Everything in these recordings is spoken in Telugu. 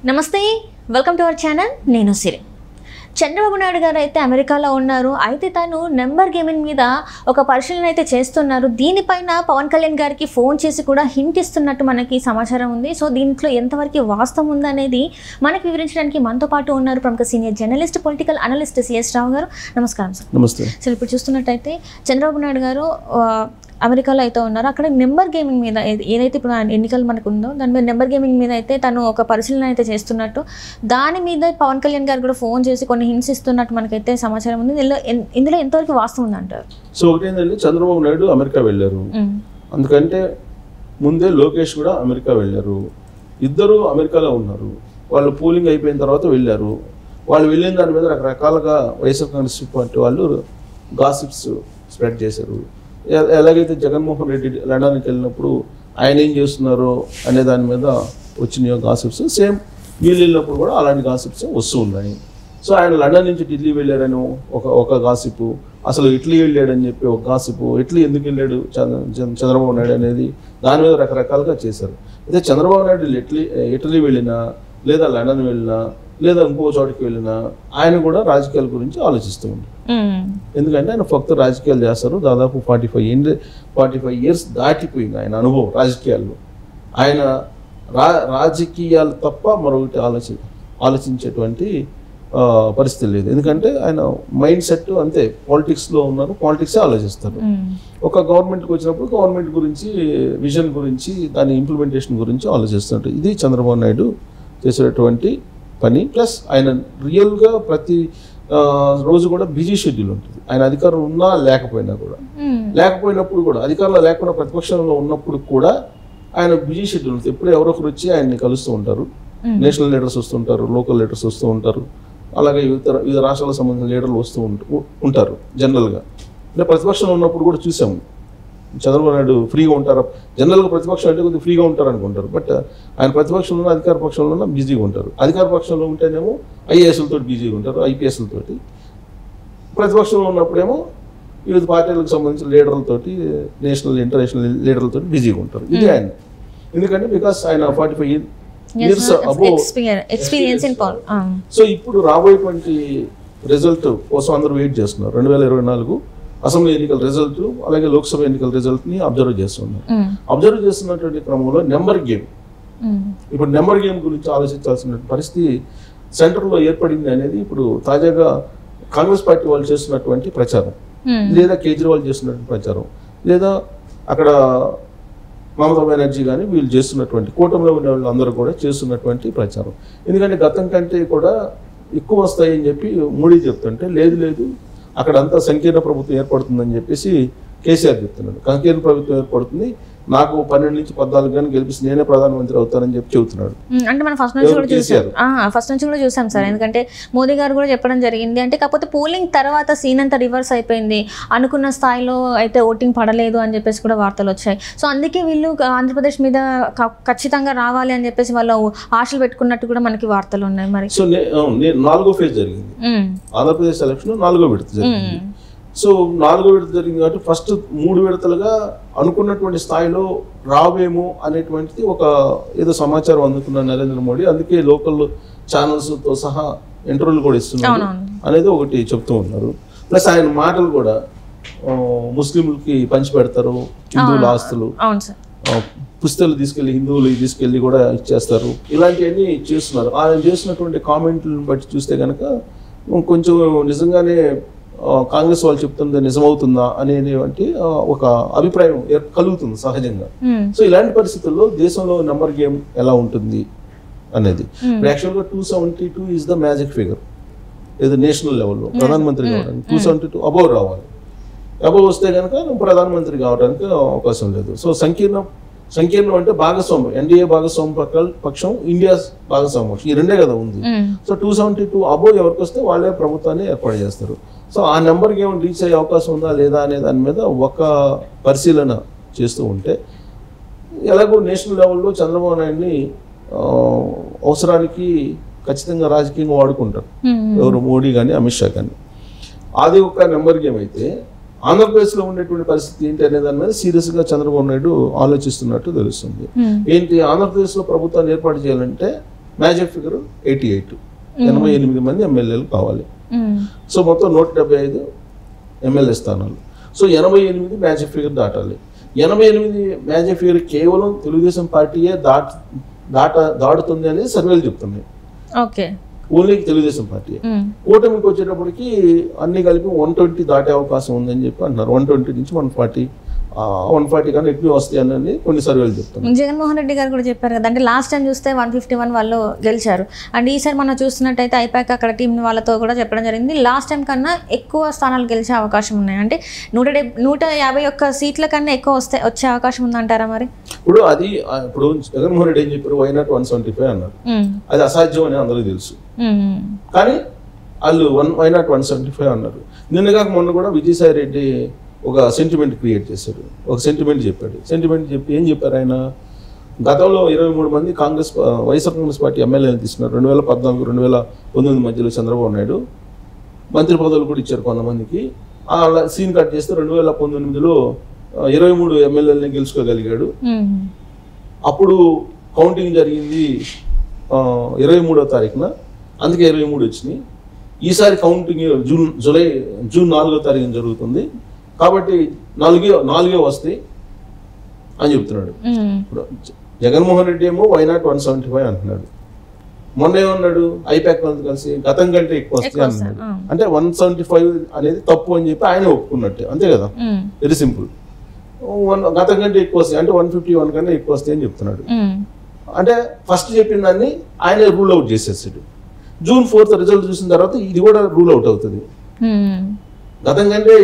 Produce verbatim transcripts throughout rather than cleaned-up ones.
నమస్తే, వెల్కమ్ టు అవర్ ఛానల్. నేను సిరి. చంద్రబాబు నాయుడు గారు అయితే అమెరికాలో ఉన్నారు. అయితే తను నెంబర్ గేమింగ్ మీద ఒక పరిశీలన అయితే చేస్తున్నారు. దీనిపైన పవన్ కళ్యాణ్ గారికి ఫోన్ చేసి కూడా హింట్ ఇస్తున్నట్టు మనకి సమాచారం ఉంది. సో దీంట్లో ఎంతవరకు వాస్తవం ఉందనేది మనకి వివరించడానికి మనతో పాటు ఉన్నారు ప్రముఖ senior journalist, political analyst CS Rao గారు. నమస్కారం సార్. నమస్తే సార్, ఇప్పుడు చూస్తున్నట్టయితే చంద్రబాబు నాయుడు గారు అమెరికాలో అయితే ఉన్నారు. అక్కడ నెంబర్ గేమింగ్ మీద ఏదైతే ఇప్పుడు ఎన్నికలు మనకు ఉందో దాని మీద నెంబర్ గేమింగ్ మీద అయితే తను ఒక పరిశీలన అయితే చేస్తున్నట్టు, దాని మీద పవన్ కళ్యాణ్ గారు కూడా ఫోన్ చేసి కొన్ని హింట్స్ ఇస్తున్నట్టు మనకైతే సమాచారం ఉంది. ఇందులో ఇందులో ఎంతవరకు వాస్తవం ఉందంటారు? సో ఒకటేంటంటే చంద్రబాబు నాయుడు అమెరికా వెళ్ళారు, అందుకంటే ముందే లోకేష్ కూడా అమెరికా వెళ్ళారు. ఇద్దరు అమెరికాలో ఉన్నారు. వాళ్ళు పోలింగ్ అయిపోయిన తర్వాత వెళ్ళారు. వాళ్ళు వెళ్ళిన దాని మీద రకరకాలుగా వైఎస్ఆర్ కాంగ్రెస్ పార్టీ వాళ్ళు గాసిప్స్ స్ప్రెడ్ చేశారు. ఎలాగైతే జగన్మోహన్ రెడ్డి లండన్కి వెళ్ళినప్పుడు ఆయన ఏం చేస్తున్నారో అనే దాని మీద వచ్చినాయో గాసిప్స్, సేమ్ వీళ్ళు వెళ్ళినప్పుడు కూడా అలాంటి గాసిప్స్ వస్తూ ఉన్నాయి. సో ఆయన లండన్ నుంచి ఢిల్లీ వెళ్ళారని ఒక ఒక గాసిపు, అసలు ఇటలీ వెళ్ళాడని చెప్పి ఒక గాసిపు, ఇటలీ ఎందుకు వెళ్ళాడు చంద్రబాబు నాయుడు అనేది దాని మీద రకరకాలుగా చేశారు. అయితే చంద్రబాబు నాయుడు ఇటలీ ఇటలీ వెళ్ళినా లేదా లండన్ వెళ్ళినా లేదా ఇంకో చోటికి వెళ్ళినా ఆయన కూడా రాజకీయాల గురించి ఆలోచిస్తూ ఉంటారు. ఎందుకంటే ఆయన ఫక్త రాజకీయాలు చేస్తారు. దాదాపు forty five year forty five years దాటిపోయింది ఆయన అనుభవం రాజకీయాల్లో. ఆయన రా రాజకీయాలు తప్ప మరొకటి ఆలోచి ఆలోచించేటువంటి పరిస్థితి లేదు. ఎందుకంటే ఆయన మైండ్ సెట్ అంతే, పాలిటిక్స్లో ఉన్నారు, పాలిటిక్సే ఆలోచిస్తారు. ఒక గవర్నమెంట్కి వచ్చినప్పుడు గవర్నమెంట్ గురించి, విజన్ గురించి, దాని ఇంప్లిమెంటేషన్ గురించి ఆలోచిస్తుంటారు. ఇది చంద్రబాబు నాయుడు చేసేటువంటి పని. ప్లస్ ఆయన రియల్గా ప్రతి రోజు కూడా బిజీ షెడ్యూల్ ఉంటుంది. ఆయన అధికారం ఉన్నా లేకపోయినా కూడా, లేకపోయినప్పుడు కూడా, అధికారంలో లేకుండా ప్రతిపక్షంలో ఉన్నప్పుడు కూడా ఆయన బిజీ షెడ్యూల్ ఉంటుంది. ఎప్పుడు ఎవరొకరు వచ్చి ఆయన్ని కలుస్తూ ఉంటారు. నేషనల్ లీడర్స్ వస్తుంటారు, లోకల్ లీడర్స్ వస్తూ ఉంటారు, అలాగే వివిధ వివిధ రాష్ట్రాలకు సంబంధించిన లీడర్లు వస్తూ ఉంటారు జనరల్గా. అంటే ప్రతిపక్షంలో ఉన్నప్పుడు కూడా చూసాము చంద్రబాబు నాయుడు ఫ్రీగా ఉంటారు. జనరల్గా ప్రతిపక్షం అంటే కొద్దిగా ఫ్రీగా ఉంటారు అనుకుంటారు, బట్ ఆయన ప్రతిపక్షంలో అధికార పక్షంలో బిజీగా ఉంటారు. అధికార పక్షంలో ఉంటేనేమో ఐఏఎస్లతో బిజీగా ఉంటారు, ఐపీఎస్లతోటి. ప్రతిపక్షంలో ఉన్నప్పుడేమో వివిధ పార్టీలకు సంబంధించిన లీడర్లతోటి, నేషనల్ ఇంటర్నేషనల్ లీడర్లతో బిజీగా ఉంటారు. ఇది ఆయన. ఎందుకంటే బికాస్ ఆయన forty five years above experience in పాల్. సో ఇప్పుడు రాబోయేటువంటి రిజల్ట్ కోసం అందరూ వెయిట్ చేస్తున్నారు. రెండు వేల ఇరవై నాలుగు అసెంబ్లీ ఎన్నికల రిజల్ట్, అలాగే లోక్సభ ఎన్నికల రిజల్ట్ ని అబ్జర్వ్ చేస్తున్నారు. అబ్జర్వ్ చేస్తున్నటువంటి క్రమంలో నెంబర్ గేమ్, ఇప్పుడు నెంబర్ గేమ్ గురించి ఆలోచించాల్సిన పరిస్థితి సెంటర్లో ఏర్పడింది అనేది ఇప్పుడు తాజాగా కాంగ్రెస్ పార్టీ వాళ్ళు చేస్తున్నటువంటి ప్రచారం, లేదా కేజ్రీవాల్ చేస్తున్నటువంటి ప్రచారం, లేదా అక్కడ మమతా బెనర్జీ కానీ వీళ్ళు చేస్తున్నటువంటి, కూటమిలో ఉన్న వాళ్ళు అందరూ కూడా చేస్తున్నటువంటి ప్రచారం. ఎందుకంటే గతం కంటే కూడా ఎక్కువ వస్తాయని చెప్పి మోడీ చెప్తుంటే, లేదు లేదు అక్కడ అంతా సంకీర్ణ ప్రభుత్వం ఏర్పడుతుందని చెప్పేసి కేసీఆర్ చెప్తున్నాడు. సంకీర్ణ ప్రభుత్వం ఏర్పడుతుంది, నాకు పన్నెండు నుంచి పద్నాలుగు కానీ గెలిపిస్తే నేనే ప్రధానమంత్రి అవుతానని చెప్పి చెబుతున్నాడు. అంటే మనం ఫస్ట్ నుంచి కూడా చూసాం ఫస్ట్ నుంచి కూడా చూసాం సార్. ఎందుకంటే మోదీ గారు కూడా చెప్పడం జరిగింది. అంటే కాకపోతే పోలింగ్ తర్వాత సీన్ అంతా రివర్స్ అయిపోయింది, అనుకున్న స్థాయిలో అయితే ఓటింగ్ పడలేదు అని చెప్పేసి కూడా వార్తలు వచ్చాయి. సో అందుకే వీళ్ళు ఆంధ్రప్రదేశ్ మీద ఖచ్చితంగా రావాలి అని చెప్పేసి వాళ్ళు ఆశలు పెట్టుకున్నట్టు కూడా మనకి వార్తలు ఉన్నాయి. మరి సో నాలుగో ఫేజ్ జరిగింది, ఆంధ్రప్రదేశ్ ఎలక్షన్ నాలుగో విడత జరిగింది. సో నాలుగో విడత జరిగింది కాబట్టి ఫస్ట్ మూడు విడతలుగా అనుకున్నటువంటి స్థాయిలో రావేమో అనేటువంటిది ఒక ఏదో సమాచారం అందుకున్న నరేంద్ర మోడీ. అందుకే లోకల్ ఛానల్స్తో సహా ఇంటర్వ్యూలు కూడా ఇస్తున్నారు అనేది ఒకటి చెప్తూ ఉన్నారు. ప్లస్ ఆయన మాటలు కూడా ముస్లింలకి పంచి పెడతారు, హిందువుల ఆస్తులు, పుస్తకాలు తీసుకెళ్లి హిందువులు తీసుకెళ్లి కూడా ఇచ్చేస్తారు, ఇలాంటివన్నీ చేస్తున్నారు. ఆయన చేసినటువంటి కామెంట్లను బట్టి చూస్తే కనుక కొంచెం నిజంగానే కాంగ్రెస్ వాళ్ళు చెప్తుంది నిజమవుతుందా అనేటువంటి ఒక అభిప్రాయం కలుగుతుంది సహజంగా. సో ఇలాంటి పరిస్థితుల్లో దేశంలో నెంబర్ గేమ్ ఎలా ఉంటుంది అనేది, యాక్చువల్గా two seventy two is the magic figure. ఏదో నేషనల్ లెవెల్లో ప్రధానమంత్రి కావడానికి టూ సెవెంటీ టూ అబోవ్ రావాలి. అబోవ్ వస్తే కనుక ప్రధానమంత్రి కావడానికి అవకాశం లేదు. సో సంకీర్ణ సంకీర్ణం అంటే భాగస్వామ్యం, ఎన్డీఏ భాగస్వామ్య పక్షం, ఇండియా భాగస్వామ్య పక్షం, ఈ రెండే కదా ఉంది. So two seventy two above ఎవరికి వస్తే వాళ్ళే ప్రభుత్వాన్ని ఏర్పాటు చేస్తారు. సో ఆ నెంబర్కి ఏమైనా రీచ్ అయ్యే అవకాశం ఉందా లేదా అనే దాని మీద ఒక పరిశీలన చేస్తూ ఉంటే, ఎలాగో నేషనల్ లెవెల్లో చంద్రబాబు నాయుడిని అవసరానికి ఖచ్చితంగా రాజకీయంగా వాడుకుంటారు ఎవరు, మోడీ కానీ అమిత్ షా కానీ. అది ఒక నెంబర్ గేమ్ అయితే ఆంధ్రప్రదేశ్లో ఉండేటువంటి పరిస్థితి ఏంటి అనే దాని మీద సీరియస్గా చంద్రబాబు నాయుడు ఆలోచిస్తున్నట్టు తెలుస్తుంది. ఏంటి, ఆంధ్రప్రదేశ్లో ప్రభుత్వాన్ని ఏర్పాటు చేయాలంటే మ్యాజిక్ ఫిగర్ ఎయిటీ ఎయిట్ ఎనభై ఎనిమిది మంది ఎమ్మెల్యేలు కావాలి. సో మొత్తం నూట డెబ్బై ఐదు ఎమ్మెల్యే స్థానాలు. సో ఎనభై ఎనిమిది మ్యాజిక్ ఫిగర్ దాటాలి. ఎనభై ఎనిమిది మ్యాజిక్ ఫిగర్ కేవలం తెలుగుదేశం పార్టీయే దాట దాట దాటుతుంది అనేది సర్వేలు చెప్తున్నాయి. Okay, only Telugu Desam party. కూటమికి వచ్చేటప్పటికి అన్ని కలిపి వన్ ట్వంటీ దాటే అవకాశం ఉందని చెప్పి అంటున్నారు. వన్ ట్వంటీ నుంచి వన్ ఫార్టీ వన్ ఫార్టీ కన్నా ఎక్కువ వస్తాయి అని కొన్ని సర్వేలు చెప్తున్నారు. జగన్మోహన్ రెడ్డి గారు కూడా చెప్పారు కదా, అంటే లాస్ట్ టైం చూస్తే వన్ ఫిఫ్టీ వన్ వాళ్ళు గెలిచారు. అండ్ ఈసారి మనం చూస్తున్నట్టయితే ఐపాక్ అక్కడ టీం వాళ్ళతో కూడా చెప్పడం జరిగింది, లాస్ట్ టైం కన్నా ఎక్కువ స్థానాలు గెలిచే అవకాశం ఉన్నాయి. అంటే నూట డెబ్ నూట యాభై ఒక్క సీట్ల కన్నా ఎక్కువ వస్తే వచ్చే అవకాశం ఉందంటారా మరి? ఇప్పుడు అది ఇప్పుడు జగన్మోహన్ రెడ్డి ఏం చెప్పారు, why not one seventy five అన్నారు. అది అసాధ్యం అని అందరికీ తెలుసు. కానీ వాళ్ళు one why not one seventy five అన్నారు. నిన్నగాక మొన్న కూడా విజయసాయి రెడ్డి ఒక సెంటిమెంట్ క్రియేట్ చేశాడు, ఒక సెంటిమెంట్ చెప్పాడు. సెంటిమెంట్ చెప్పి ఏం చెప్పారు ఆయన, గతంలో ఇరవై మూడు మంది కాంగ్రెస్ వైఎస్ఆర్ కాంగ్రెస్ పార్టీ ఎమ్మెల్యేలు తీసుకున్నారు. రెండు వేల పద్నాలుగు రెండు వేల పంతొమ్మిది మధ్యలో చంద్రబాబు నాయుడు మంత్రి పదవులు కూడా ఇచ్చారు కొంతమందికి. అలా సీన్ కట్ చేస్తే రెండు వేల పంతొమ్మిదిలో ఇరవై మూడు ఎమ్మెల్యేలని గెలుచుకోగలిగాడు. అప్పుడు కౌంటింగ్ జరిగింది ఇరవై మూడో తారీఖున, అందుకే ఇరవై మూడు వచ్చినాయి. ఈసారి కౌంటింగ్ జూన్ జూలై జూన్ నాలుగో తారీఖున జరుగుతుంది కాబట్టి నాలుగే నాలుగే వస్తాయి అని చెప్తున్నాడు. ఇప్పుడు జగన్మోహన్ రెడ్డి ఏమో why not one seventy five అంటున్నాడు. మొన్న ఏమన్నాడు, ఐపాక్ కలిసి గతం కంటే ఎక్కువ వస్తాయి అన్నాడు. అంటే వన్ సెవెంటీ ఫైవ్ అనేది తప్పు అని చెప్పి ఆయన ఒప్పుకున్నట్టే, అంతే కదా, వెరీ సింపుల్. వన్ గతం కంటే ఎక్కువ వస్తాయి అంటే వన్ ఫిఫ్టీ వన్ కన్నా ఎక్కువ వస్తాయి అని చెప్తున్నాడు. అంటే ఫస్ట్ చెప్పిన దాన్ని ఆయన రూల్ అవుట్ చేసేసాడు. జూన్ ఫోర్త్ రిజల్ట్ చూసిన తర్వాత ఇది కూడా రూల్ అవుట్ అవుతుంది. గతం కంటే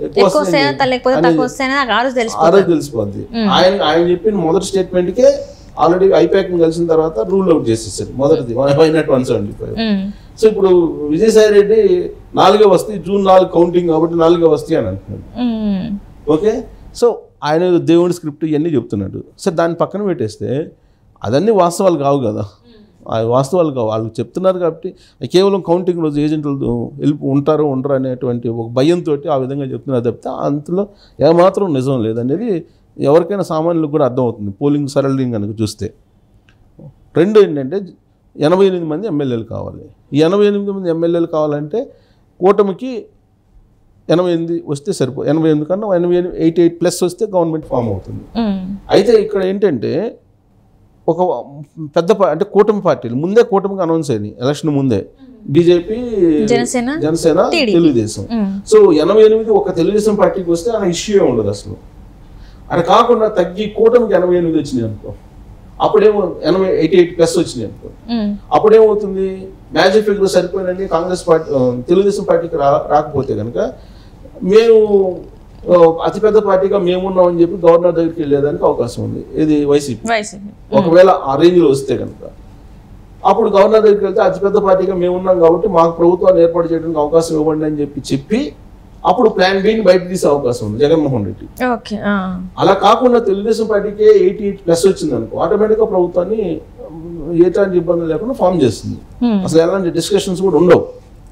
తెలిసిపోద్ది. ఆయన ఆయన చెప్పిన మొదటి స్టేట్మెంట్ కే ఆల్రెడీ ఐపాక్ కలిసిన తర్వాత రూల్ అవుట్ చేసేసారు మొదటిది why not one seventy five. So ఇప్పుడు విజయసాయి రెడ్డి నాలుగే వస్తాయి, జూన్ నాలుగు కౌంటింగ్ కాబట్టి నాలుగే వస్తాయి అని అంటున్నాడు. ఓకే, సో ఆయన దేవుడి స్క్రిప్ట్ ఇవన్నీ చెప్తున్నాడు. సో దాన్ని పక్కన పెట్టేస్తే అదన్నీ వాస్తవాలు కావు కదా, వాస్తవాలు కావు. వాళ్ళు చెప్తున్నారు కాబట్టి కేవలం కౌంటింగ్ రోజు ఏజెంట్లు వెళ్ళి ఉంటారు ఉండరు అనేటువంటి ఒక భయంతో ఆ విధంగా చెప్తున్నారు తప్పితే అంతలో ఏమాత్రం నిజం లేదనేది ఎవరికైనా సామాన్యులకు కూడా అర్థమవుతుంది పోలింగ్ సరళింగ్ కనుక చూస్తే. రెండు ఏంటంటే ఎనభై ఎనిమిది మంది ఎమ్మెల్యేలు కావాలి. ఈ ఎనభై ఎనిమిది మంది ఎమ్మెల్యేలు కావాలంటే కూటమికి ఎనభై ఎనిమిది వస్తే సరిపో ఎనభై ఎనిమిది కన్నా ఎనభై ఎనిమిది ఎయిటీ ఎయిట్ ప్లస్ వస్తే గవర్నమెంట్ ఫామ్ అవుతుంది. అయితే ఇక్కడ ఏంటంటే ఒక పెద్ద అంటే కూటమి పార్టీలు ముందే కూటమికి అనౌన్స్ అయినాయి ఎలక్షన్ ముందే, బీజేపీ, జనసేన, జనసేన, తెలుగుదేశం. సో ఎనభై ఎనిమిది ఒక తెలుగుదేశం పార్టీకి వస్తే ఆ ఇష్యూ ఏ ఉండదు అసలు. అది కాకుండా తగ్గి కూటమికి ఎనభై ఎనిమిది వచ్చినాయి అనుకో, అప్పుడేమో ఎనభై ఎయిటీ ఎయిట్ ప్లస్ వచ్చినాయి అనుకో, అప్పుడేమవుతుంది, మ్యాజిక్ ఫిగర్ సరిపోయినండి కాంగ్రెస్ పార్టీ తెలుగుదేశం పార్టీకి రా రాకపోతే కనుక మేము అతిపెద్ద పార్టీగా మేమున్నామని చెప్పి గవర్నర్ దగ్గరికి వెళ్ళేదానికి అవకాశం ఉంది. ఇది వైసీపీ ఒకవేళ ఆ రేంజ్లో వస్తే కనుక అప్పుడు గవర్నర్ దగ్గరికి వెళ్తే అతిపెద్ద పార్టీగా మేమున్నాం కాబట్టి మాకు ప్రభుత్వాన్ని ఏర్పాటు చేయడానికి అవకాశం ఇవ్వండి అని చెప్పి చెప్పి అప్పుడు ప్లాన్ బిని బయట తీసే అవకాశం ఉంది జగన్మోహన్ రెడ్డి. అలా కాకుండా తెలుగుదేశం పార్టీకి ఎయిటీ ఎయిట్ ప్లస్ వచ్చింది అనుకో, ఆటోమేటిక్గా ప్రభుత్వాన్ని ఎలాంటి ఇబ్బందులు లేకుండా ఫామ్ చేస్తుంది. అసలు ఎలాంటి డిస్కషన్స్ కూడా ఉండవు.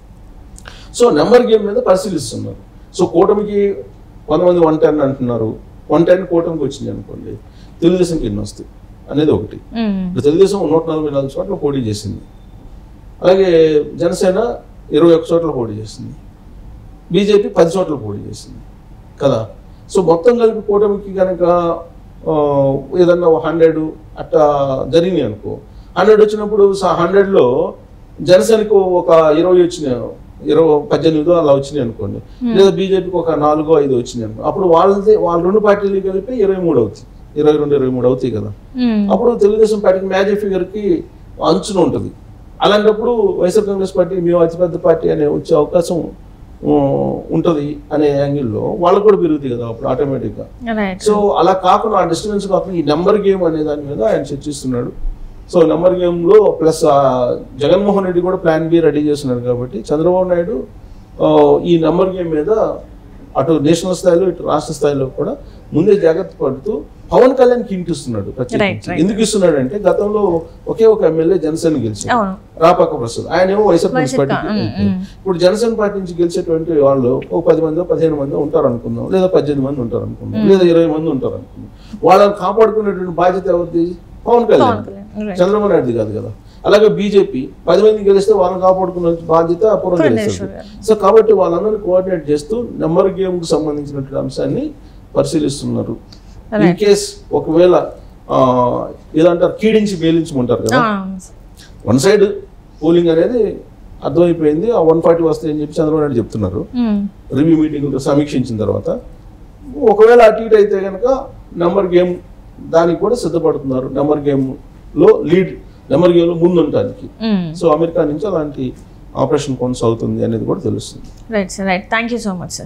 సో నెంబర్ గేమ్ మీద పరిశీలిస్తున్నారు. సో కూటమికి కొంతమంది వన్ టెన్ అంటున్నారు, వన్ టెన్ కూటమికి వచ్చింది అనుకోండి, తెలుగుదేశంకి ఎన్ని వస్తాయి అనేది ఒకటి. ఇప్పుడు తెలుగుదేశం నూట నలభై నాలుగు చోట్ల పోటీ చేసింది, అలాగే జనసేన ఇరవై ఒక్క చోట్ల పోటీ చేసింది, బీజేపీ పది చోట్ల పోటీ చేసింది కదా. సో మొత్తం కలిపి కూటమికి కనుక ఏదన్నా హండ్రెడ్ అట్లా జరిగినాయి అనుకో, హండ్రెడ్ వచ్చినప్పుడు హండ్రెడ్లో జనసేనకు ఒక ఇరవై వచ్చినాయి, ఇరవై పద్దెనిమిదో అలా వచ్చినాయి అనుకోండి, లేదా బీజేపీకి ఒక నాలుగో ఐదో వచ్చినాయి అనుకో, అప్పుడు వాళ్ళది వాళ్ళ రెండు పార్టీలు కలిపి ఇరవై మూడు అవుతాయి, ఇరవై రెండు ఇరవై మూడు అవుతాయి కదా. అప్పుడు తెలుగుదేశం పార్టీకి మ్యాజిక్ ఫిగర్కి అంచున ఉంటుంది. అలాంటప్పుడు వైఎస్ఆర్ కాంగ్రెస్ పార్టీ మేము అతిపెద్ద పార్టీ అనే వచ్చే అవకాశం ఉంటుంది అనే యాంగిల్లో వాళ్ళకు కూడా పెరుగుతాయి కదా అప్పుడు ఆటోమేటిక్గా. సో అలా కాకుండా ఆ డిస్టర్బెన్స్ కాకుండా ఈ నెంబర్ గేమ్ అనే దాని మీద ఆయన చర్చిస్తున్నాడు. సో నెంబర్ గేమ్లో ప్లస్ జగన్మోహన్ రెడ్డి కూడా ప్లాన్ బి రెడీ చేస్తున్నాడు కాబట్టి చంద్రబాబు నాయుడు ఈ నెంబర్ గేమ్ మీద అటు నేషనల్ స్థాయిలో ఇటు రాష్ట్ర స్థాయిలో కూడా ముందే జాగ్రత్త పడుతూ పవన్ కళ్యాణ్కి ఇంటి ఇస్తున్నాడు ప్రత్యేకించి. ఎందుకు ఇస్తున్నాడు అంటే గతంలో ఒకే ఒక ఎమ్మెల్యే జనసేన గెలిచాడు, రాపాక ప్రసాద్, ఆయన ఏమో వైఎస్ఆర్ కాంగ్రెస్ పార్టీకి. ఇప్పుడు జనసేన పార్టీ నుంచి గెలిచేటువంటి వాళ్ళు ఒక పది మంది పదిహేను మంది ఉంటారు అనుకుందాం, లేదా పద్దెనిమిది మంది ఉంటారు అనుకుందాం, లేదా ఇరవై మంది ఉంటారు అనుకుందాం. వాళ్ళని కాపాడుకునేటువంటి బాధ్యత ఎవరిది? పవన్ కళ్యాణ్, చంద్రబాబు నాయుడుది కాదు కదా. అలాగే బీజేపీ పది మంది గెలిస్తే వాళ్ళని కాపాడుకున్న బాధ్యత పురంధరేశ్వరి. సో కాబట్టి వాళ్ళందరినీ కోఆర్డినేట్ చేస్తూ నెంబర్ గేమ్ కు సంబంధించినటువంటి అంశాన్ని పరిశీలిస్తున్నారు. ఇన్ కేస్ ఒకవేళ ఏదంటారు కీడించి వేలించమంటారు కదా, వన్ సైడ్ పోలింగ్ అనేది అర్థమైపోయింది. ఆ వన్ ఫార్టీ వస్తాయి అని చెప్పి చంద్రబాబు నాయుడు చెప్తున్నారు రివ్యూ మీటింగ్ సమీక్షించిన తర్వాత. ఒకవేళ అటు ఇటు అయితే కనుక నెంబర్ గేమ్ దానికి కూడా సిద్ధపడుతున్నారు, నెంబర్ గేమ్ లో లీడ్ నెంబర్ గేమ్ లో ముందు ఉండడానికి. సో అమెరికా నుంచి అలాంటి ఆపరేషన్ కొనసాగుతుంది అనేది కూడా తెలుస్తుంది. Right sir, right. Thank you so much sir.